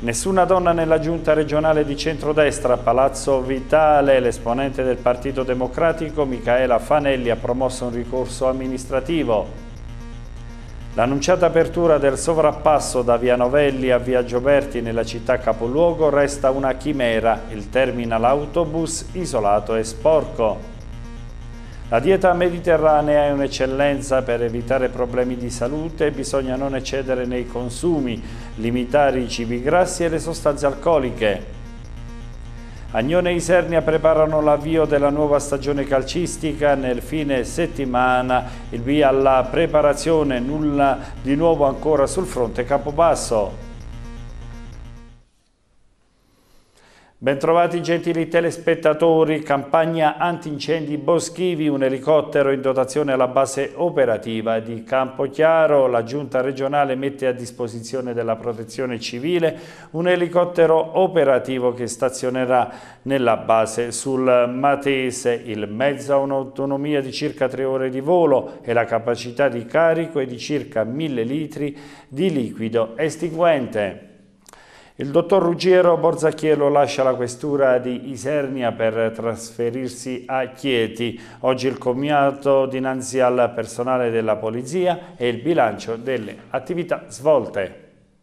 Nessuna donna nella giunta regionale di centrodestra. A Palazzo Vitale l'esponente del Partito Democratico Micaela Fanelli ha promosso un ricorso amministrativo. L'annunciata apertura del sovrappasso da via Novelli a via Gioberti nella città capoluogo resta una chimera, il terminal autobus isolato e sporco. La dieta mediterranea è un'eccellenza. Per evitare problemi di salute bisogna non eccedere nei consumi, limitare i cibi grassi e le sostanze alcoliche. Agnone e Isernia preparano l'avvio della nuova stagione calcistica. Nel fine settimana il via alla preparazione, nulla di nuovo ancora sul fronte Campobasso. Bentrovati gentili telespettatori, campagna antincendi boschivi, un elicottero in dotazione alla base operativa di Campochiaro. La giunta regionale mette a disposizione della protezione civile un elicottero operativo che stazionerà nella base sul Matese. Il mezzo ha un'autonomia di circa 3 ore di volo e la capacità di carico è di circa 1000 litri di liquido estinguente. Il dottor Ruggiero Borzacchiello lascia la questura di Isernia per trasferirsi a Chieti. Oggi il commiato dinanzi al personale della polizia e il bilancio delle attività svolte.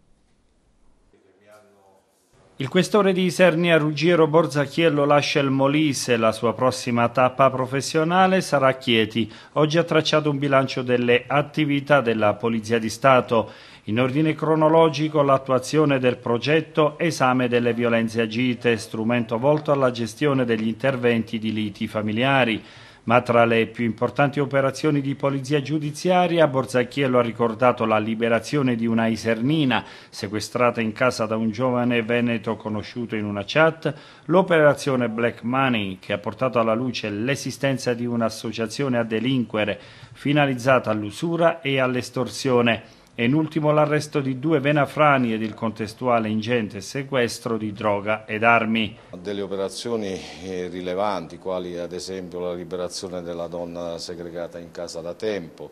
Il questore di Isernia Ruggiero Borzacchiello lascia il Molise. La sua prossima tappa professionale sarà a Chieti. Oggi ha tracciato un bilancio delle attività della Polizia di Stato. In ordine cronologico l'attuazione del progetto Esame delle violenze agite, strumento volto alla gestione degli interventi di liti familiari. Ma tra le più importanti operazioni di polizia giudiziaria, Borzacchiello ha ricordato la liberazione di una isernina sequestrata in casa da un giovane veneto conosciuto in una chat, l'operazione Black Money che ha portato alla luce l'esistenza di un'associazione a delinquere finalizzata all'usura e all'estorsione. E in ultimo l'arresto di 2 venafrani ed il contestuale ingente sequestro di droga ed armi. Delle operazioni rilevanti, quali ad esempio la liberazione della donna segregata in casa da tempo.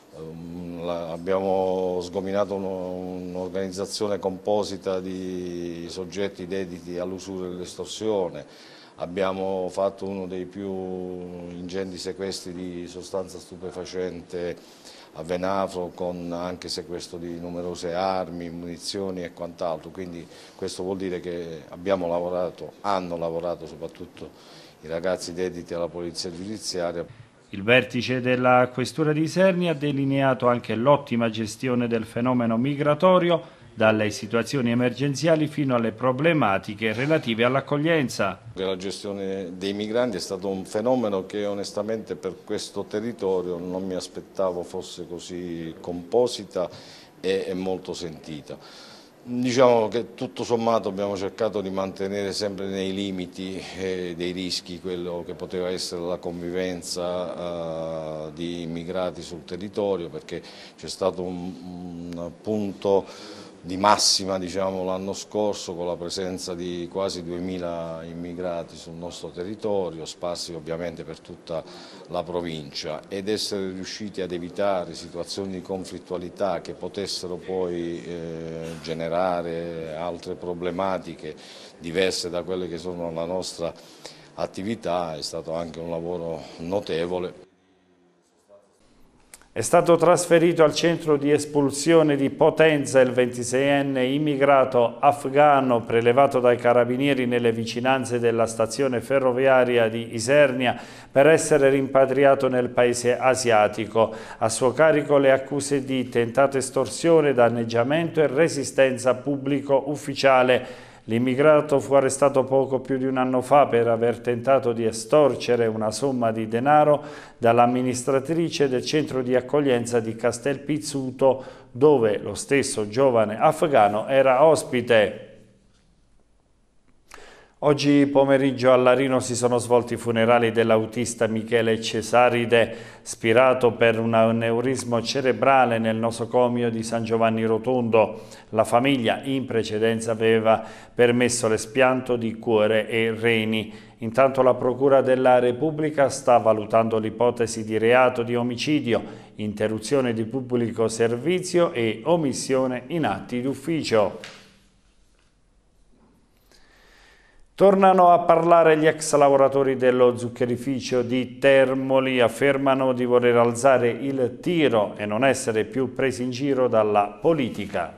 Abbiamo sgominato un'organizzazione composita di soggetti dediti all'usura e all'estorsione. Abbiamo fatto uno dei più ingenti sequestri di sostanza stupefacente a Venafro, con anche sequestro di numerose armi, munizioni e quant'altro. Quindi questo vuol dire che hanno lavorato soprattutto i ragazzi dediti alla polizia giudiziaria. Il vertice della questura di Isernia ha delineato anche l'ottima gestione del fenomeno migratorio, dalle situazioni emergenziali fino alle problematiche relative all'accoglienza. La gestione dei migranti è stato un fenomeno che onestamente per questo territorio non mi aspettavo fosse così composita e molto sentita. Diciamo che tutto sommato abbiamo cercato di mantenere sempre nei limiti dei rischi quello che poteva essere la convivenza di immigrati sul territorio, perché c'è stato un punto di massima, diciamo, l'anno scorso, con la presenza di quasi 2000 immigrati sul nostro territorio, sparsi ovviamente per tutta la provincia, ed essere riusciti ad evitare situazioni di conflittualità che potessero poi generare altre problematiche diverse da quelle che sono la nostra attività è stato anche un lavoro notevole. È stato trasferito al centro di espulsione di Potenza il 26enne immigrato afghano prelevato dai carabinieri nelle vicinanze della stazione ferroviaria di Isernia per essere rimpatriato nel paese asiatico. A suo carico le accuse di tentata estorsione, danneggiamento e resistenza pubblico ufficiale. L'immigrato fu arrestato poco più di un anno fa per aver tentato di estorcere una somma di denaro dall'amministratrice del centro di accoglienza di Castelpizzuto, dove lo stesso giovane afghano era ospite. Oggi pomeriggio a Larino si sono svolti i funerali dell'autista Michele Cesaride, spirato per un aneurisma cerebrale nel nosocomio di San Giovanni Rotondo. La famiglia in precedenza aveva permesso l'espianto di cuore e reni. Intanto la Procura della Repubblica sta valutando l'ipotesi di reato di omicidio, interruzione di pubblico servizio e omissione in atti d'ufficio. Tornano a parlare gli ex lavoratori dello zuccherificio di Termoli, affermano di voler alzare il tiro e non essere più presi in giro dalla politica.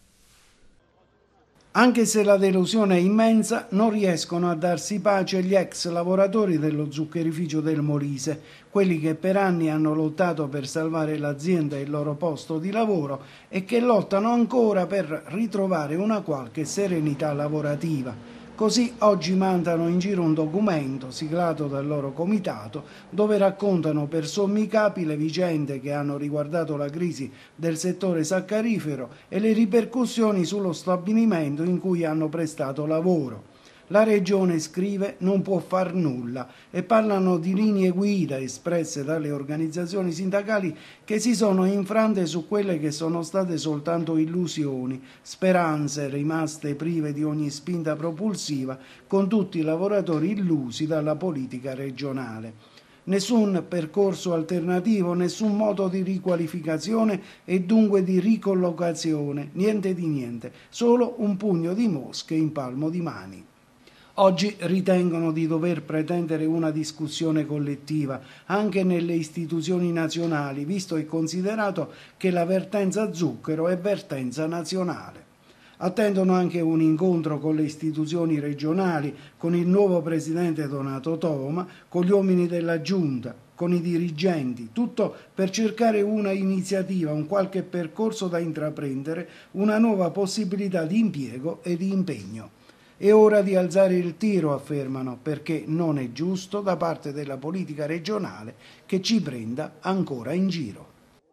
Anche se la delusione è immensa, non riescono a darsi pace gli ex lavoratori dello zuccherificio del Molise, quelli che per anni hanno lottato per salvare l'azienda e il loro posto di lavoro e che lottano ancora per ritrovare una qualche serenità lavorativa. Così oggi mandano in giro un documento siglato dal loro comitato dove raccontano per sommi capi le vicende che hanno riguardato la crisi del settore saccarifero e le ripercussioni sullo stabilimento in cui hanno prestato lavoro. La Regione, scrive, non può far nulla e parlano di linee guida espresse dalle organizzazioni sindacali che si sono infrante su quelle che sono state soltanto illusioni, speranze rimaste prive di ogni spinta propulsiva, con tutti i lavoratori illusi dalla politica regionale. Nessun percorso alternativo, nessun modo di riqualificazione e dunque di ricollocazione, niente di niente, solo un pugno di mosche in palmo di mani. Oggi ritengono di dover pretendere una discussione collettiva anche nelle istituzioni nazionali, visto e considerato che la vertenza zucchero è vertenza nazionale. Attendono anche un incontro con le istituzioni regionali, con il nuovo presidente Donato Toma, con gli uomini della giunta, con i dirigenti, tutto per cercare una iniziativa, un qualche percorso da intraprendere, una nuova possibilità di impiego e di impegno. È ora di alzare il tiro, affermano, perché non è giusto da parte della politica regionale che ci prenda ancora in giro.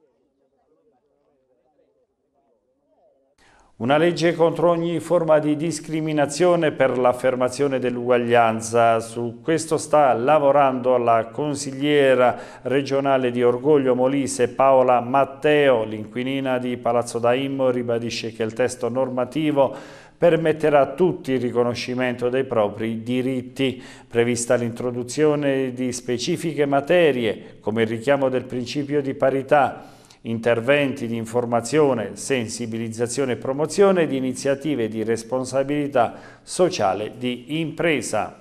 Una legge contro ogni forma di discriminazione per l'affermazione dell'uguaglianza. Su questo sta lavorando la consigliera regionale di Orgoglio Molise Paola Matteo. L'inquilina di Palazzo Daimmo ribadisce che il testo normativo permetterà a tutti il riconoscimento dei propri diritti, prevista l'introduzione di specifiche materie come il richiamo del principio di parità, interventi di informazione, sensibilizzazione e promozione di iniziative di responsabilità sociale di impresa.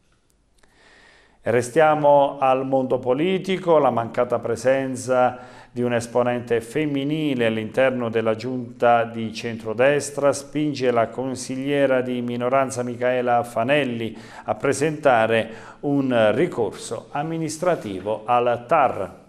Restiamo al mondo politico. La mancata presenza di un esponente femminile all'interno della giunta di centrodestra spinge la consigliera di minoranza Micaela Fanelli a presentare un ricorso amministrativo al TAR.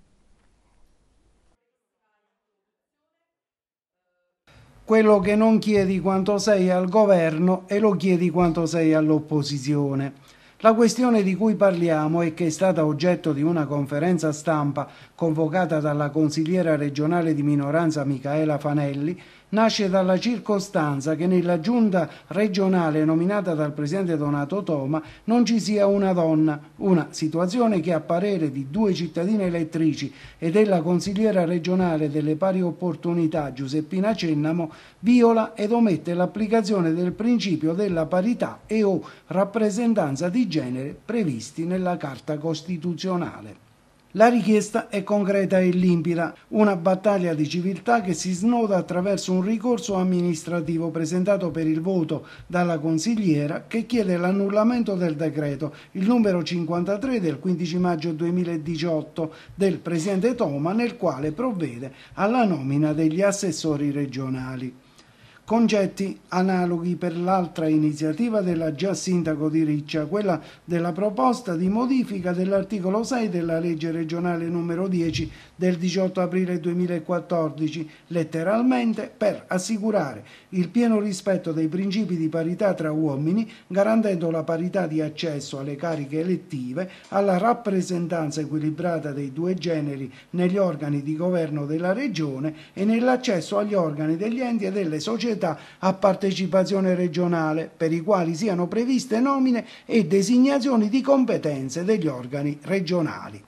Quello che non chiedi quanto sei al governo e lo chiedi quanto sei all'opposizione. La questione di cui parliamo e che è stata oggetto di una conferenza stampa convocata dalla consigliera regionale di minoranza Micaela Fanelli nasce dalla circostanza che nella giunta regionale nominata dal presidente Donato Toma non ci sia una donna, una situazione che a parere di due cittadine elettrici e della consigliera regionale delle pari opportunità Giuseppina Cennamo viola ed omette l'applicazione del principio della parità e o rappresentanza di genere previsti nella Carta Costituzionale. La richiesta è concreta e limpida, una battaglia di civiltà che si snoda attraverso un ricorso amministrativo presentato per il voto dalla consigliera che chiede l'annullamento del decreto, il numero 53 del 15 maggio 2018 del presidente Toma, nel quale provvede alla nomina degli assessori regionali. Concetti analoghi per l'altra iniziativa della già sindaco di Riccia, quella della proposta di modifica dell'articolo 6 della legge regionale numero 10 del 18 aprile 2014, letteralmente per assicurare il pieno rispetto dei principi di parità tra uomini, garantendo la parità di accesso alle cariche elettive, alla rappresentanza equilibrata dei due generi negli organi di governo della regione e nell'accesso agli organi degli enti e delle società a partecipazione regionale, per i quali siano previste nomine e designazioni di competenze degli organi regionali.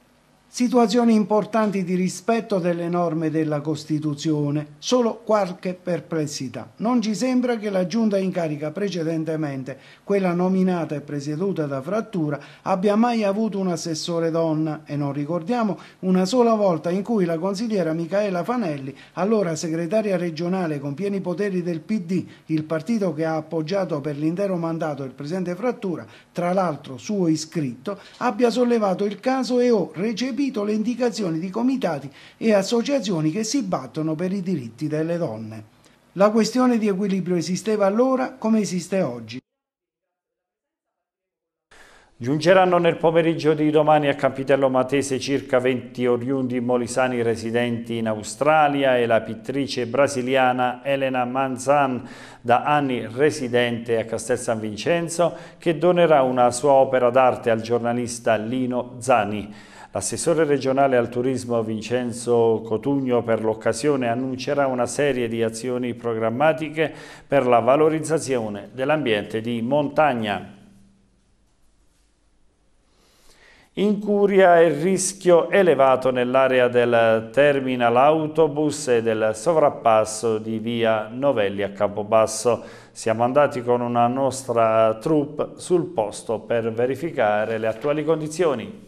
Situazioni importanti di rispetto delle norme della Costituzione, solo qualche perplessità. Non ci sembra che la giunta in carica precedentemente, quella nominata e presieduta da Frattura, abbia mai avuto un assessore donna e non ricordiamo una sola volta in cui la consigliera Micaela Fanelli, allora segretaria regionale con pieni poteri del PD, il partito che ha appoggiato per l'intero mandato il presidente Frattura, tra l'altro suo iscritto, abbia sollevato il caso e ho recepito le indicazioni di comitati e associazioni che si battono per i diritti delle donne. La questione di equilibrio esisteva allora come esiste oggi. Giungeranno nel pomeriggio di domani a Campitello Matese circa 20 oriundi molisani residenti in Australia e la pittrice brasiliana Elena Manzan, da anni residente a Castel San Vincenzo, che donerà una sua opera d'arte al giornalista Lino Zani. L'assessore regionale al turismo Vincenzo Cotugno per l'occasione annuncerà una serie di azioni programmatiche per la valorizzazione dell'ambiente di montagna. In Curia è il rischio elevato nell'area del terminal autobus e del sovrappasso di via Novelli a Campobasso. Siamo andati con una nostra troupe sul posto per verificare le attuali condizioni.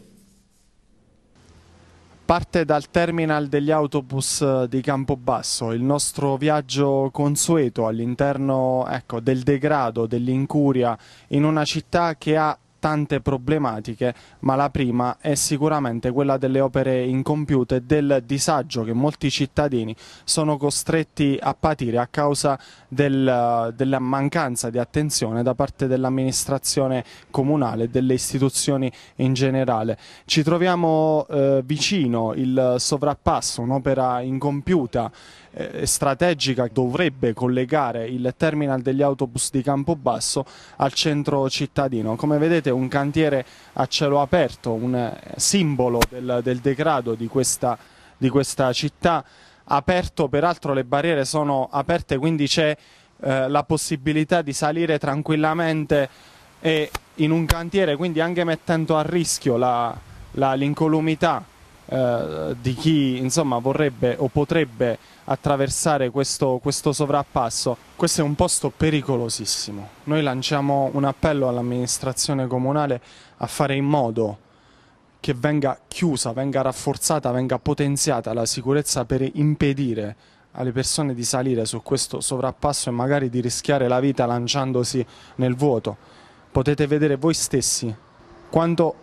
Parte dal terminal degli autobus di Campobasso il nostro viaggio consueto all'interno, del degrado, dell'incuria, in una città che ha tante problematiche, ma la prima è sicuramente quella delle opere incompiute e del disagio che molti cittadini sono costretti a patire a causa della mancanza di attenzione da parte dell'amministrazione comunale e delle istituzioni in generale. Ci troviamo vicino il sovrappasso, un'opera incompiuta strategica, dovrebbe collegare il terminal degli autobus di Campobasso al centro cittadino. Come vedete, un cantiere a cielo aperto, un simbolo del degrado di questa città, aperto, peraltro le barriere sono aperte, quindi c'è la possibilità di salire tranquillamente e in un cantiere, quindi anche mettendo a rischio l'incolumità di chi insomma vorrebbe o potrebbe attraversare questo sovrappasso. Questo è un posto pericolosissimo. Noi lanciamo un appello all'amministrazione comunale a fare in modo che venga chiusa, venga rafforzata, venga potenziata la sicurezza per impedire alle persone di salire su questo sovrappasso e magari di rischiare la vita lanciandosi nel vuoto. Potete vedere voi stessi quanto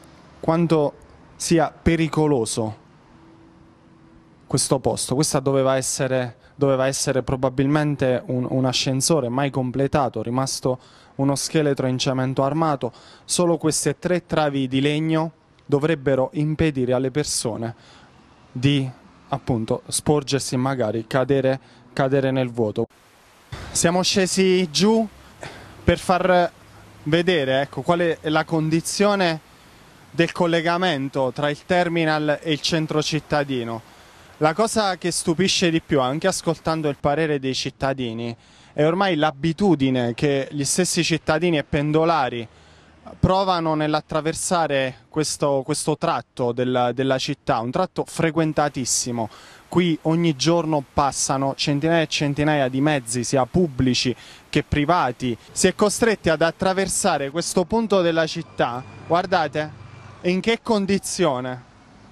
sia pericoloso questo posto. Questa doveva essere probabilmente un ascensore mai completato, rimasto uno scheletro in cemento armato. Solo queste 3 travi di legno dovrebbero impedire alle persone di appunto sporgersi e magari cadere nel vuoto. Siamo scesi giù per far vedere qual è la condizione del collegamento tra il terminal e il centro cittadino. La cosa che stupisce di più, anche ascoltando il parere dei cittadini, è ormai l'abitudine che gli stessi cittadini e pendolari provano nell'attraversare questo tratto della città, un tratto frequentatissimo. Qui ogni giorno passano centinaia e centinaia di mezzi, sia pubblici che privati. Si è costretti ad attraversare questo punto della città, guardate, in che condizione?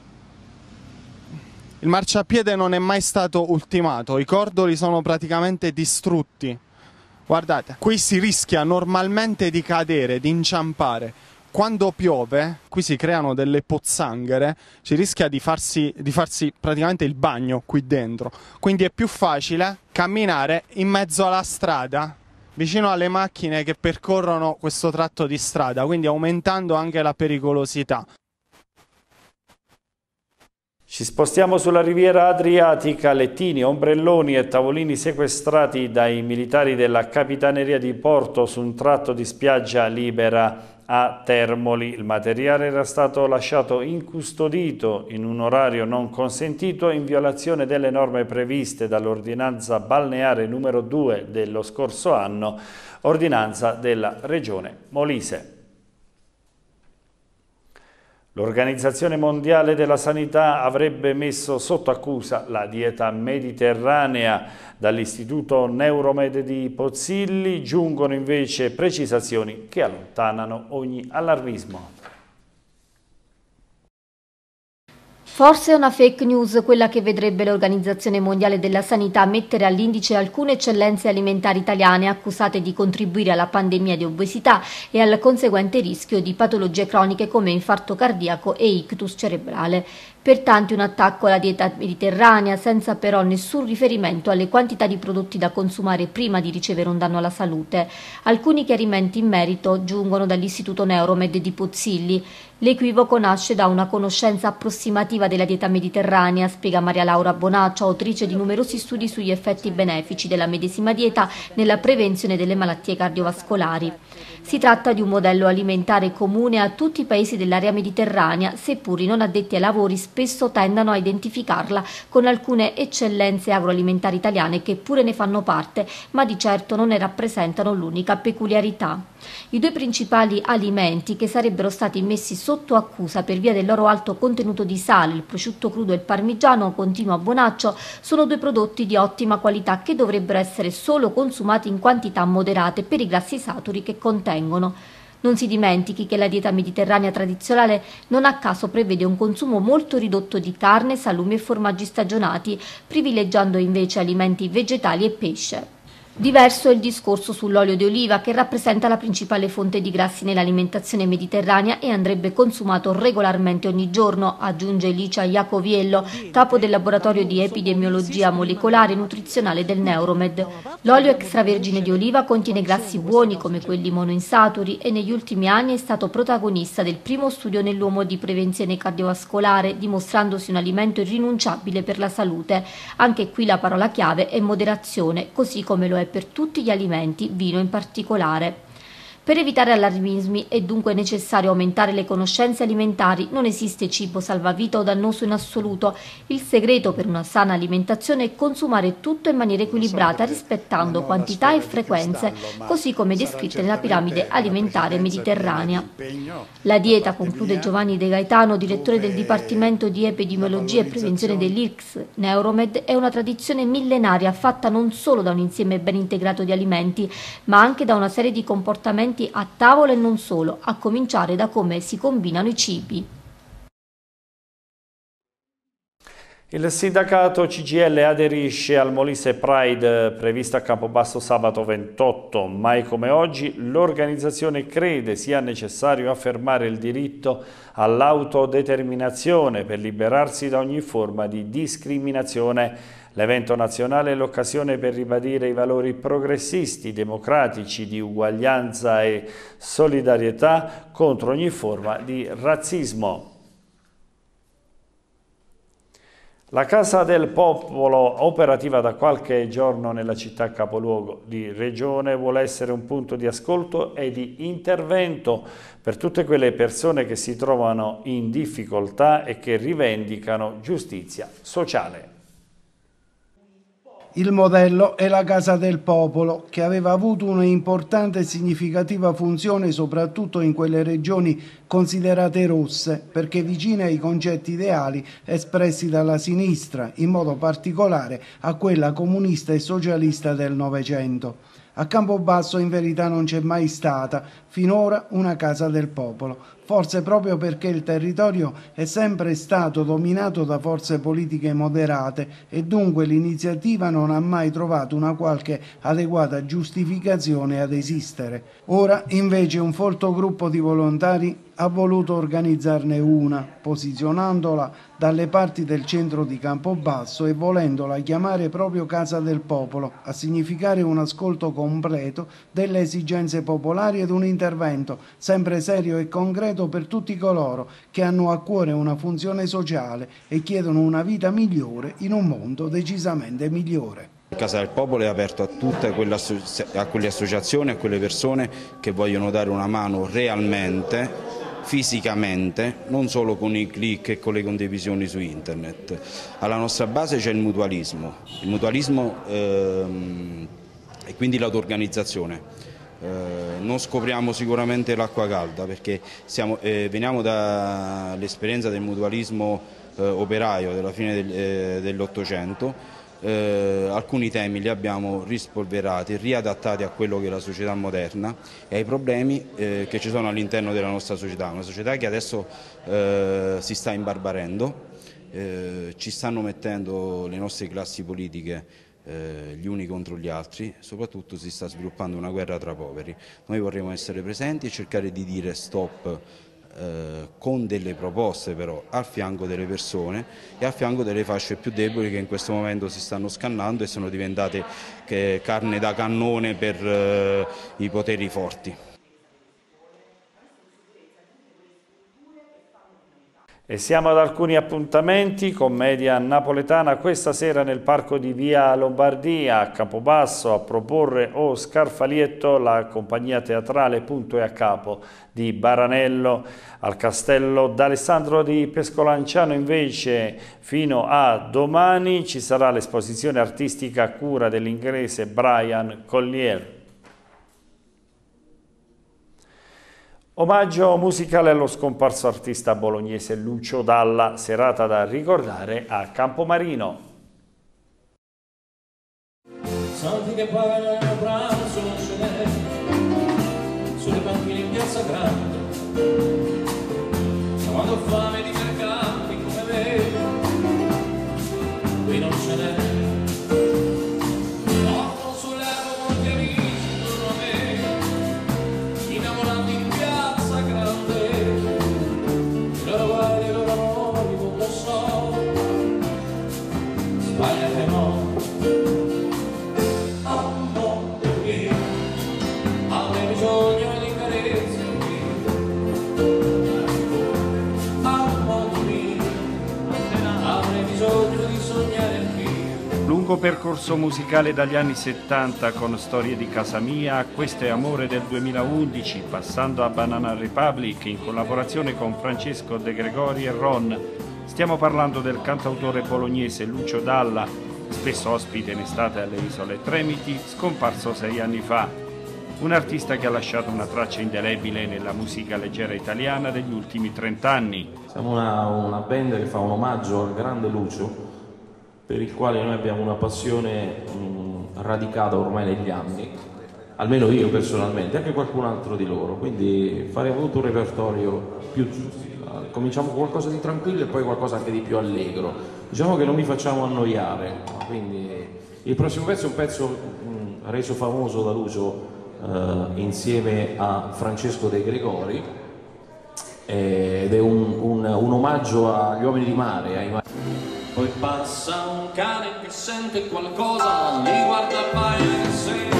Il marciapiede non è mai stato ultimato, i cordoli sono praticamente distrutti. Guardate, qui si rischia normalmente di cadere, di inciampare. Quando piove, qui si creano delle pozzanghere, si rischia di farsi praticamente il bagno qui dentro. Quindi è più facile camminare in mezzo alla strada, vicino alle macchine che percorrono questo tratto di strada, quindi aumentando anche la pericolosità. Ci spostiamo sulla riviera adriatica, lettini, ombrelloni e tavolini sequestrati dai militari della Capitaneria di Porto su un tratto di spiaggia libera a Termoli. Il materiale era stato lasciato incustodito in un orario non consentito in violazione delle norme previste dall'ordinanza balneare numero 2 dello scorso anno, ordinanza della Regione Molise. L'Organizzazione Mondiale della Sanità avrebbe messo sotto accusa la dieta mediterranea. Dall'Istituto Neuromed di Pozzilli giungono invece precisazioni che allontanano ogni allarmismo. Forse è una fake news quella che vedrebbe l'Organizzazione Mondiale della Sanità mettere all'indice alcune eccellenze alimentari italiane accusate di contribuire alla pandemia di obesità e al conseguente rischio di patologie croniche come infarto cardiaco e ictus cerebrale. Per tanti un attacco alla dieta mediterranea senza però nessun riferimento alle quantità di prodotti da consumare prima di ricevere un danno alla salute. Alcuni chiarimenti in merito giungono dall'Istituto Neuromed di Pozzilli. L'equivoco nasce da una conoscenza approssimativa della dieta mediterranea, spiega Maria Laura Bonaccio, autrice di numerosi studi sugli effetti benefici della medesima dieta nella prevenzione delle malattie cardiovascolari. Si tratta di un modello alimentare comune a tutti i paesi dell'area mediterranea, seppur i non addetti ai lavori spesso tendano a identificarla con alcune eccellenze agroalimentari italiane che pure ne fanno parte, ma di certo non ne rappresentano l'unica peculiarità. I due principali alimenti che sarebbero stati messi sotto accusa per via del loro alto contenuto di sale, il prosciutto crudo e il parmigiano, continua Bonaccio, sono due prodotti di ottima qualità che dovrebbero essere solo consumati in quantità moderate per i grassi saturi che contengono. Non si dimentichi che la dieta mediterranea tradizionale non a caso prevede un consumo molto ridotto di carne, salumi e formaggi stagionati, privilegiando invece alimenti vegetali e pesce. Diverso è il discorso sull'olio di oliva, che rappresenta la principale fonte di grassi nell'alimentazione mediterranea e andrebbe consumato regolarmente ogni giorno, aggiunge Licia Iacoviello, capo del laboratorio di epidemiologia molecolare e nutrizionale del Neuromed. L'olio extravergine di oliva contiene grassi buoni come quelli monoinsaturi e negli ultimi anni è stato protagonista del primo studio nell'uomo di prevenzione cardiovascolare, dimostrandosi un alimento irrinunciabile per la salute. Anche qui la parola chiave è moderazione, così come lo è per tutti gli alimenti, vino in particolare. Per evitare allarmismi è dunque necessario aumentare le conoscenze alimentari, non esiste cibo salvavita o dannoso in assoluto. Il segreto per una sana alimentazione è consumare tutto in maniera equilibrata, rispettando quantità e frequenze, così come descritte nella piramide alimentare mediterranea. La dieta, conclude Giovanni De Gaetano, direttore del Dipartimento di Epidemiologia e Prevenzione dell'IRCS Neuromed, è una tradizione millenaria fatta non solo da un insieme ben integrato di alimenti, ma anche da una serie di comportamenti a tavola e non solo, a cominciare da come si combinano i cibi. Il sindacato CGIL aderisce al Molise Pride previsto a Campobasso sabato 28. Mai come oggi l'organizzazione crede sia necessario affermare il diritto all'autodeterminazione per liberarsi da ogni forma di discriminazione. L'evento nazionale è l'occasione per ribadire i valori progressisti, democratici, di uguaglianza e solidarietà contro ogni forma di razzismo. La Casa del Popolo, operativa da qualche giorno nella città capoluogo di regione, vuole essere un punto di ascolto e di intervento per tutte quelle persone che si trovano in difficoltà e che rivendicano giustizia sociale. Il modello è la Casa del Popolo, che aveva avuto un'importante e significativa funzione soprattutto in quelle regioni considerate rosse, perché vicine ai concetti ideali espressi dalla sinistra, in modo particolare a quella comunista e socialista del Novecento. A Campobasso in verità non c'è mai stata finora una Casa del Popolo, forse proprio perché il territorio è sempre stato dominato da forze politiche moderate e dunque l'iniziativa non ha mai trovato una qualche adeguata giustificazione ad esistere. Ora invece un folto gruppo di volontari ha voluto organizzarne una, posizionandola dalle parti del centro di Campobasso e volendola chiamare proprio Casa del Popolo, a significare un ascolto completo delle esigenze popolari ed un intervento sempre serio e concreto per tutti coloro che hanno a cuore una funzione sociale e chiedono una vita migliore in un mondo decisamente migliore. Casa del Popolo è aperto a tutte quelle associazioni, a quelle persone che vogliono dare una mano realmente, fisicamente, non solo con i click e con le condivisioni su internet. Alla nostra base c'è il mutualismo e quindi l'auto-organizzazione. Non scopriamo sicuramente l'acqua calda, perché veniamo dall'esperienza del mutualismo operaio della fine dell'Ottocento. Alcuni temi li abbiamo rispolverati, riadattati a quello che è la società moderna e ai problemi che ci sono all'interno della nostra società, una società che adesso si sta imbarbarendo, ci stanno mettendo le nostre classi politiche gli uni contro gli altri, soprattutto si sta sviluppando una guerra tra poveri. Noi vorremmo essere presenti e cercare di dire stop con delle proposte però al fianco delle persone e al fianco delle fasce più deboli che in questo momento si stanno scannando e sono diventate carne da cannone per i poteri forti. E siamo ad alcuni appuntamenti, commedia napoletana questa sera nel parco di Via Lombardia a Campobasso a proporre Oscar Falietto, la compagnia teatrale Punto e a Capo di Baranello. Al Castello d'Alessandro di Pescolanciano invece fino a domani ci sarà l'esposizione artistica a cura dell'inglese Brian Collier. Omaggio musicale allo scomparso artista bolognese Lucio Dalla, serata da ricordare a Campomarino. Soldi che pagano il pranzo non ce n'è, sulle panchine in piazza grande, quando ho fame di mercanti come me, qui non ce n'è. Ho sollevo molti amici intorno a me, innamorati in piazza grande, i loro guai, i loro amori, non lo so, sbagliate no. Lungo percorso musicale dagli anni 70 con Storie di casa mia, Questo è amore del 2011, passando a Banana Republic in collaborazione con Francesco De Gregori e Ron. Stiamo parlando del cantautore bolognese Lucio Dalla, spesso ospite in estate alle Isole Tremiti, scomparso 6 anni fa. Un artista che ha lasciato una traccia indelebile nella musica leggera italiana degli ultimi 30 anni. Siamo una band che fa un omaggio al grande Lucio, per il quale noi abbiamo una passione radicata ormai negli anni, almeno io personalmente, anche qualcun altro di loro, quindi faremo tutto un repertorio più giusto. Cominciamo con qualcosa di tranquillo e poi qualcosa anche di più allegro. Diciamo che non mi facciamo annoiare, quindi il prossimo pezzo è un pezzo reso famoso da Lucio insieme a Francesco De Gregori ed è un omaggio agli uomini di mare, ai mari. Poi passa un cane che sente qualcosa, mi guarda il paio che sente.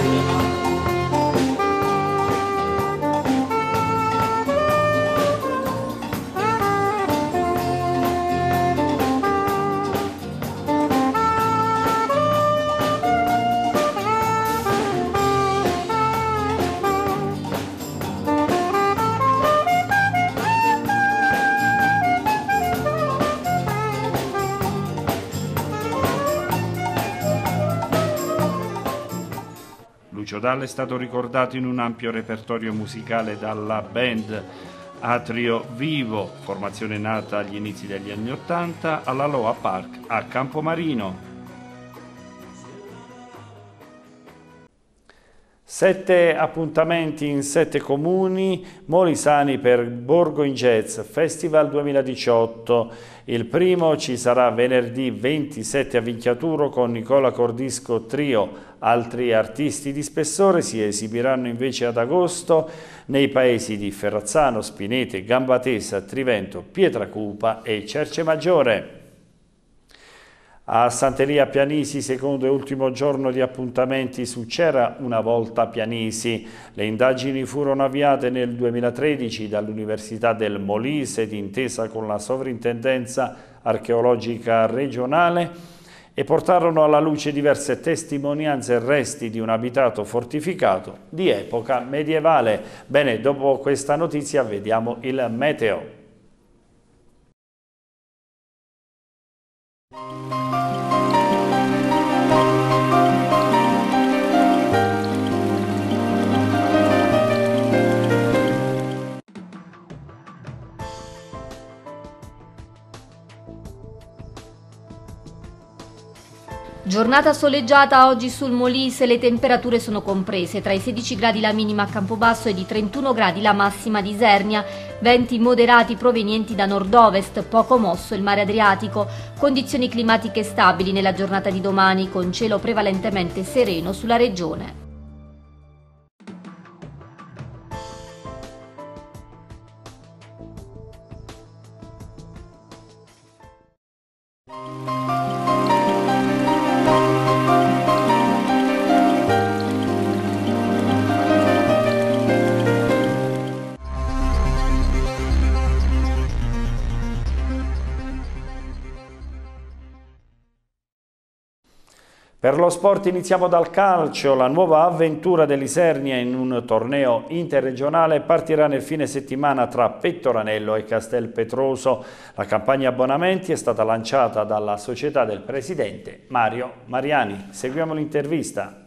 Lucio Dalla è stato ricordato in un ampio repertorio musicale dalla band Atrio Vivo, formazione nata agli inizi degli anni '80 alla Loa Park a Campomarino. 7 appuntamenti in 7 comuni molisani per Borgo in Jazz Festival 2018. Il primo ci sarà venerdì 27 a Vichiaturo con Nicola Cordisco Trio. Altri artisti di spessore si esibiranno invece ad agosto nei paesi di Ferrazzano, Spinete, Gambatesa, Trivento, Pietracupa e Cercemaggiore. A Sant'Elia Pianisi, secondo e ultimo giorno di appuntamenti su C'era una volta Pianisi. Le indagini furono avviate nel 2013 dall'Università del Molise d'intesa con la Sovrintendenza Archeologica Regionale e portarono alla luce diverse testimonianze e resti di un abitato fortificato di epoca medievale. Bene, dopo questa notizia vediamo il meteo. Giornata soleggiata oggi sul Molise, le temperature sono comprese tra i 16 gradi la minima a Campobasso e di 31 gradi la massima di Isernia, venti moderati provenienti da nord-ovest, poco mosso il mare Adriatico, condizioni climatiche stabili nella giornata di domani con cielo prevalentemente sereno sulla regione. Per lo sport iniziamo dal calcio. La nuova avventura dell'Isernia in un torneo interregionale partirà nel fine settimana tra Pettoranello e Castelpetroso. La campagna abbonamenti è stata lanciata dalla società del presidente Mario Mariani. Seguiamo l'intervista.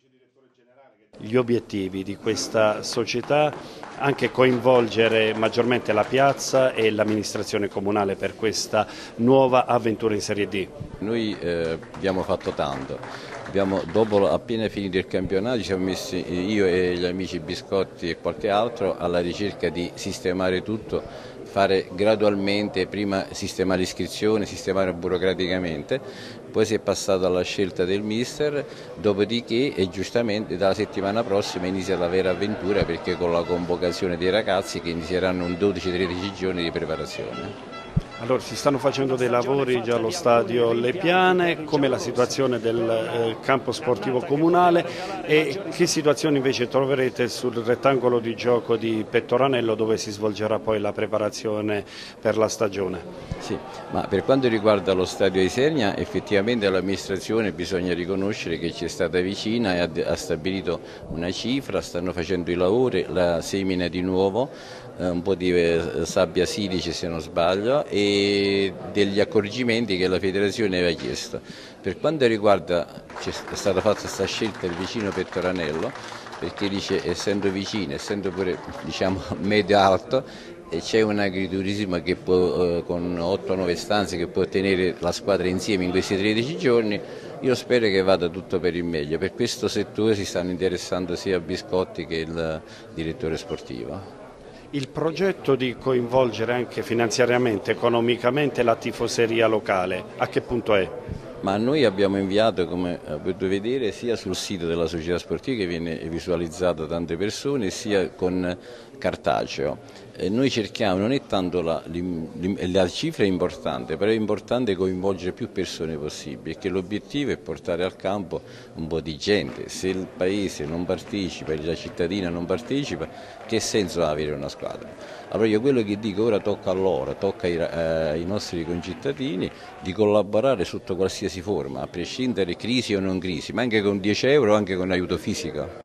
Gli obiettivi di questa società, anche coinvolgere maggiormente la piazza e l'amministrazione comunale per questa nuova avventura in Serie D. Noi abbiamo fatto tanto, dopo appena finito il campionato ci siamo messi io e gli amici Biscotti e qualche altro alla ricerca di sistemare tutto, fare gradualmente, prima sistemare l'iscrizione, sistemare burocraticamente, poi si è passato alla scelta del mister, dopodiché e giustamente dalla settimana prossima inizia la vera avventura perché con la convocazione dei ragazzi che inizieranno un 12-13 giorni di preparazione. Allora, si stanno facendo dei lavori già allo stadio Le Piane, come la situazione del campo sportivo comunale e che situazione invece troverete sul rettangolo di gioco di Pettoranello dove si svolgerà poi la preparazione per la stagione? Sì, ma per quanto riguarda lo stadio Isernia effettivamente l'amministrazione bisogna riconoscere che ci è stata vicina e ha stabilito una cifra, stanno facendo i lavori, la semina di nuovo, un po' di sabbia silice se non sbaglio e degli accorgimenti che la federazione aveva chiesto. Per quanto riguarda, è stata fatta questa scelta del vicino Pettoranello perché dice essendo vicino, essendo pure diciamo medio alto e c'è un agriturismo che può, con 8-9 stanze che può tenere la squadra insieme in questi 13 giorni, io spero che vada tutto per il meglio. Per questo settore si stanno interessando sia Biscotti che il direttore sportivo. Il progetto di coinvolgere anche finanziariamente, economicamente la tifoseria locale, a che punto è? Ma noi abbiamo inviato, come potete vedere, sia sul sito della società sportiva che viene visualizzato da tante persone, sia con cartaceo. Noi cerchiamo, non è tanto la cifra è importante, però è importante coinvolgere più persone possibili, perché l'obiettivo è portare al campo un po' di gente. Se il paese non partecipa, la cittadina non partecipa, che senso ha avere una squadra? Allora io quello che dico ora tocca a loro, tocca ai nostri concittadini di collaborare sotto qualsiasi forma, a prescindere crisi o non crisi, ma anche con 10 euro, anche con aiuto fisico.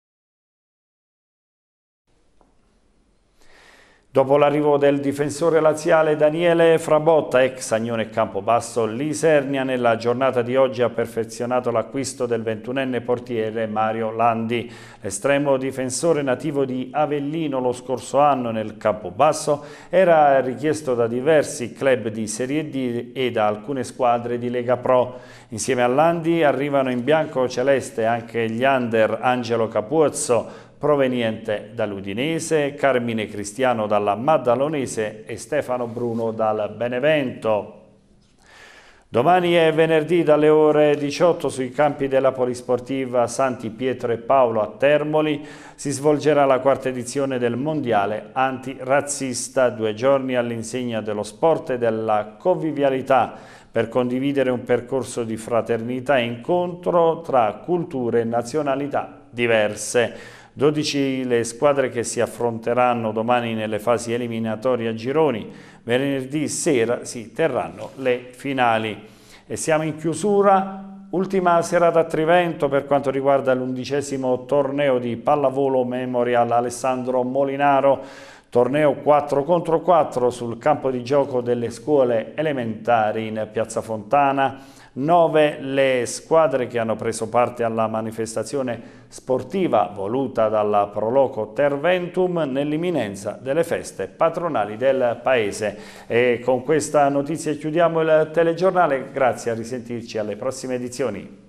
Dopo l'arrivo del difensore laziale Daniele Frabotta, ex Agnone Campobasso, l'Isernia nella giornata di oggi ha perfezionato l'acquisto del 21enne portiere Mario Landi. L'estremo difensore nativo di Avellino lo scorso anno nel Campobasso era richiesto da diversi club di Serie D e da alcune squadre di Lega Pro. Insieme a Landi arrivano in bianco-celeste anche gli under Angelo Capuozzo, proveniente dall'Udinese, Carmine Cristiano dalla Maddalonese e Stefano Bruno dal Benevento. Domani è venerdì dalle ore 18 sui campi della Polisportiva Santi Pietro e Paolo a Termoli si svolgerà la quarta edizione del Mondiale Antirazzista, 2 giorni all'insegna dello sport e della convivialità per condividere un percorso di fraternità e incontro tra culture e nazionalità diverse. 12 le squadre che si affronteranno domani nelle fasi eliminatorie a gironi, venerdì sera si terranno le finali. E siamo in chiusura, ultima serata a Trivento per quanto riguarda l'11° torneo di pallavolo Memorial Alessandro Molinaro, torneo 4 contro 4 sul campo di gioco delle scuole elementari in Piazza Fontana. 9 le squadre che hanno preso parte alla manifestazione sportiva voluta dal Proloco Terventum nell'imminenza delle feste patronali del paese. E con questa notizia chiudiamo il telegiornale, grazie, a risentirci alle prossime edizioni.